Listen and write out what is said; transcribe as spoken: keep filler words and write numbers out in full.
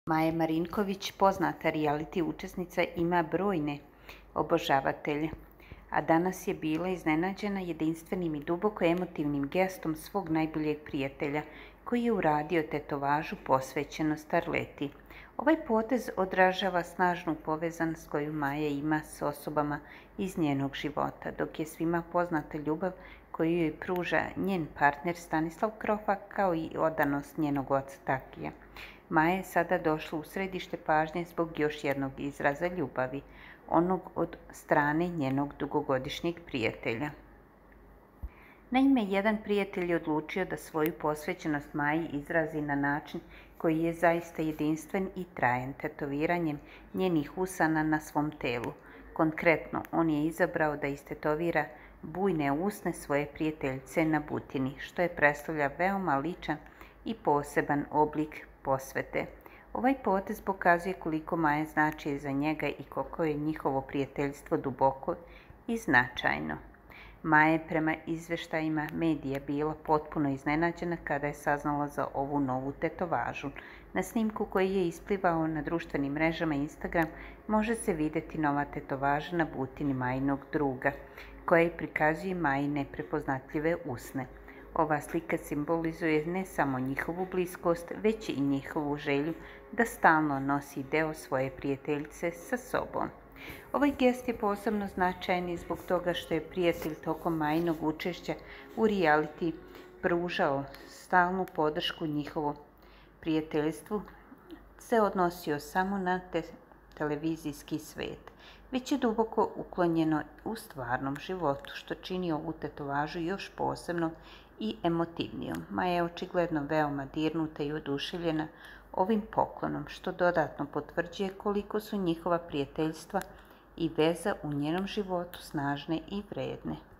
Maja Marinković, poznata reality učesnica, ima brojne obožavatelje, a danas je bila iznenađena jedinstvenim i duboko emotivnim gestom svog najboljeg prijatelja, koji je uradio tetovažu posvećenu starleti. Ovaj potez odražava snažnu povezanost koju Maja ima s osobama iz njenog života, dok je svima poznata ljubav koju joj pruža njen partner Stanislav Krofak, kao i odanost njenog oca Takija. Maja je sada došla u središte pažnje zbog još jednog izraza ljubavi, onog od strane njenog dugogodišnjeg prijatelja. Naime, jedan prijatelj je odlučio da svoju posvećenost Maji izrazi na način koji je zaista jedinstven i trajan, tetoviranjem njenih usana na svom telu. Konkretno, on je izabrao da istetovira bujne usne svoje prijateljice na butini, što je predstavlja veoma ličan i poseban oblik posvete. Ovaj potez pokazuje koliko Maja znači za njega i koliko je njihovo prijateljstvo duboko i značajno. Maja je prema izveštajima medija bila potpuno iznenađena kada je saznala za ovu novu tetovažu. Na snimku koji je isplivao na društvenim mrežama Instagram može se vidjeti nova tetovaža na butini Majinog druga, koja prikazuje Majine prepoznatljive usne. Ova slika simbolizuje ne samo njihovu bliskost, već i njihovu želju da stalno nosi deo svoje prijateljice sa sobom. Ovaj gest je posebno značajan i zbog toga što je prijatelj tokom Majinog učešća u reality pružao stalnu podršku. Njihovo prijateljstvu se odnosio samo na te televizijski svet, već je duboko uklonjeno u stvarnom životu, što čini ovu tetovažu još posebno i emotivnijom. Maja je očigledno veoma dirnuta i oduševljena ovim poklonom, što dodatno potvrđuje koliko su njihova prijateljstva i veza u njenom životu snažne i vredne.